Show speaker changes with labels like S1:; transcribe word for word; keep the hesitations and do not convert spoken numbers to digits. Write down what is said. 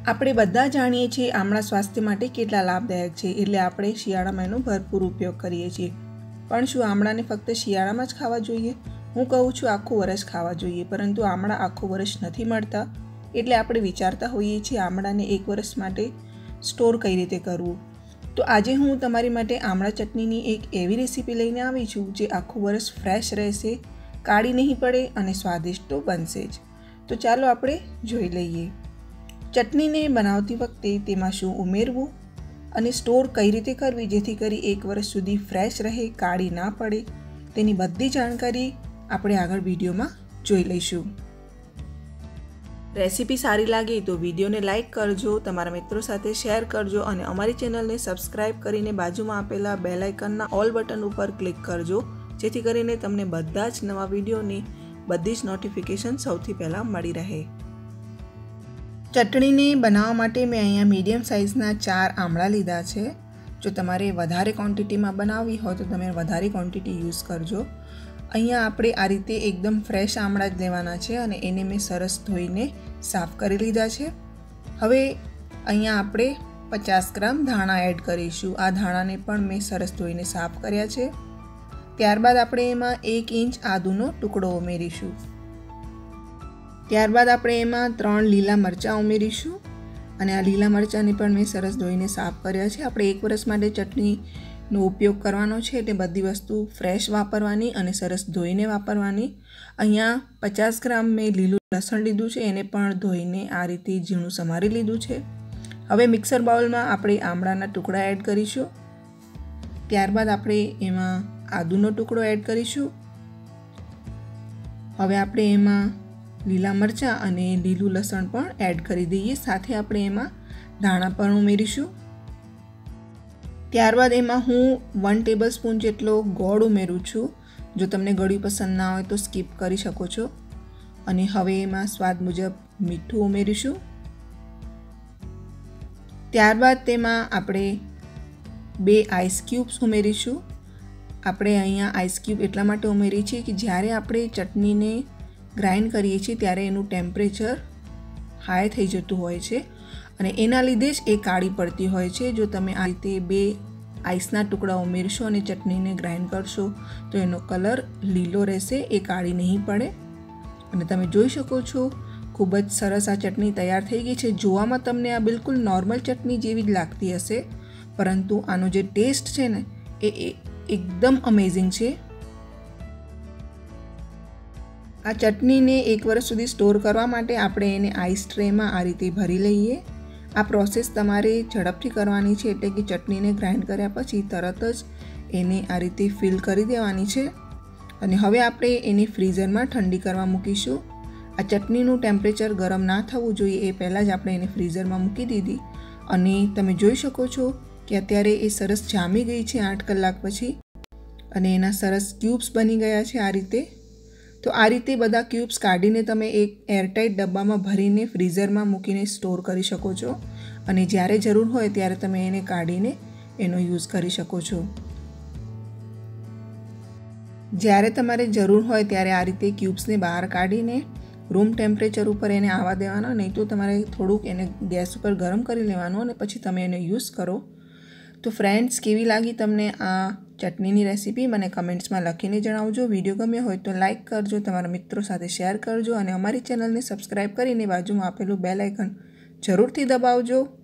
S1: આપણે બધા જાણીએ છીએ આમળા સ્વાસ્થ્ય માટે કેટલા લાભદાયક છે, એટલે આપણે શિયાળામાં એનો ભરપૂર ઉપયોગ કરીએ છીએ। પણ શું આમળાને ફક્ત શિયાળામાં જ ખાવા જોઈએ? હું કહું છું આખું વર્ષ ખાવા જોઈએ, પરંતુ આમળા આખું વર્ષ નથી મળતા, એટલે આપણે વિચારતા હોઈએ છીએ આમળાને એક વર્ષ માટે સ્ટોર કઈ રીતે કરવું। તો આજે હું તમારી માટે આમળા ચટણીની એક એવી રેસીપી લઈને આવી છું જે આખું વર્ષ ફ્રેશ રહેશે, કાળી નહીં પડે અને સ્વાદિષ્ટ તો બનશે જ। તો ચાલો આપણે જોઈ લઈએ। ચટણીને બનાવતી વખતે તેમાં શું ઉમેરવું અને સ્ટોર કઈ રીતે કરવી જેથી કરી એક વર્ષ સુધી ફ્રેશ રહે, કાળી ના પડે, તેની બધી જાણકારી આપણે આગળ વિડીયોમાં જોઈ લઈશું। રેસીપી સારી લાગે તો વિડીયોને લાઇક કરજો, તમારા મિત્રો સાથે શેર કરજો અને અમારી ચેનલને સબસ્ક્રાઇબ કરીને બાજુમાં આપેલા બેલ આઇકનના ઓલ બટન ઉપર ક્લિક કરજો, જેથી કરીને તમને બધા જ નવા વિડીયોની બધી જ નોટિફિકેશન સૌથી પહેલાં મળી રહે। ચટણીને બનાવવા માટે મેં અહીંયા મીડિયમ સાઇઝના ચાર આમળા લીધા છે। જો તમારે વધારે ક્વોન્ટિટીમાં બનાવવી હોય તો તમે વધારે ક્વોન્ટિટી યુઝ કરજો। અહીંયા આપણે આ રીતે એકદમ ફ્રેશ આમળા જ લેવાના છે અને એને મેં સરસ ધોઈને સાફ કરી લીધા છે। હવે અહીંયા આપણે પચાસ ગ્રામ ધાણા એડ કરીશું। આ ધાણાને પણ મેં સરસ ધોઈને સાફ કર્યા છે। ત્યારબાદ આપણે એમાં એક ઇંચ આદુનો ટુકડો ઉમેરીશું। ત્યારબાદ આપણે એમાં ત્રણ લીલા મરચાં ઉમેરીશું અને આ લીલા મરચાંને પણ મેં સરસ ધોઈને સાફ કર્યા છે। આપણે એક વર્ષ માટે ચટણીનો ઉપયોગ કરવાનો છે, એટલે બધી વસ્તુ ફ્રેશ વાપરવાની અને સરસ ધોઈને વાપરવાની। અહીંયા પચાસ ગ્રામ મેં લીલું લસણ લીધું છે, એને પણ ધોઈને આ રીતે ઝીણું સમારી લીધું છે। હવે મિક્સર બાઉલમાં આપણે આમળાના ટુકડા એડ કરીશું। ત્યારબાદ આપણે એમાં આદુનો ટુકડો એડ કરીશું। હવે આપણે એમાં લીલા મરચાં અને લીલું લસણ પણ એડ કરી દઈએ, સાથે આપણે એમાં ધાણા પણ ઉમેરીશું। ત્યારબાદ એમાં હું વન ટેબલ સ્પૂન જેટલો ગોળ ઉમેરું છું। જો તમને ગળ્યું પસંદ ના હોય તો સ્કીપ કરી શકો છો। અને હવે એમાં સ્વાદ મુજબ મીઠું ઉમેરીશું। ત્યારબાદ તેમાં આપણે બે આઈસ ક્યુબ્સ ઉમેરીશું। આપણે અહીંયા આઈસ ક્યુબ એટલા માટે ઉમેરીએ છીએ કે જ્યારે આપણે ચટણીને ગ્રાઇન્ડ કરીએ છીએ ત્યારે એનું ટેમ્પરેચર હાઈ થઈ જતું હોય છે અને એના લીધે જ એ કાળી પડતી હોય છે। જો તમે આ રીતે બે આઈસના ટુકડા ઉમેરશો અને ચટણીને ગ્રાઇન્ડ કરશો તો એનો કલર લીલો રહેશે, એ કાળી નહીં પડે। અને તમે જોઈ શકો છો ખૂબ જ સરસ આ ચટણી તૈયાર થઈ ગઈ છે। જોવામાં તમને આ બિલકુલ નોર્મલ ચટણી જેવી જ લાગતી હશે, પરંતુ આનો જે ટેસ્ટ છે ને એ એકદમ અમેઝિંગ છે। આ ચટણીને એક વર્ષ સુધી સ્ટોર કરવા માટે આપણે એને આઈસ ટ્રેમાં આ રીતે ભરી લઈએ। આ પ્રોસેસ તમારે ઝડપથી કરવાની છે, એટલે કે ચટણીને ગ્રાઇન્ડ કર્યા પછી તરત જ એને આ રીતે ફિલ કરી દેવાની છે। અને હવે આપણે એને ફ્રીઝરમાં ઠંડી કરવા મૂકીશું। આ ચટણીનું ટેમ્પરેચર ગરમ ના થવું જોઈએ, એ પહેલાં જ આપણે એને ફ્રીઝરમાં મૂકી દીધી અને તમે જોઈ શકો છો કે અત્યારે એ સરસ જામી ગઈ છે આઠ કલાક પછી અને એના સરસ ક્યુબ્સ બની ગયા છે આ રીતે। તો આ રીતે બધા ક્યુબ્સ કાઢીને તમે એક એરટાઇટ ડબ્બામાં ભરીને ફ્રીઝરમાં મૂકીને સ્ટોર કરી શકો છો અને જ્યારે જરૂર હોય ત્યારે તમે એને કાઢીને એનો યુઝ કરી શકો છો। જ્યારે તમારે જરૂર હોય ત્યારે આ રીતે ક્યુબ્સને બહાર કાઢીને રૂમ ટેમ્પરેચર ઉપર એને આવવા દેવાના, નહીં તો તમારે થોડુંક એને ગેસ ઉપર ગરમ કરી લેવાનું અને પછી તમે એને યુઝ કરો। તો ફ્રેન્ડ્સ, કેવી લાગી તમને આ ચટણીની રેસીપી મને કમેન્ટ્સમાં લખીને જણાવજો। વિડીયો ગમ્યો હોય તો લાઇક કરજો, તમારા મિત્રો સાથે શેર કરજો અને અમારી ચેનલને સબસ્ક્રાઈબ કરીને બાજુમાં આપેલું બેલ આઇકન જરૂરથી દબાવજો।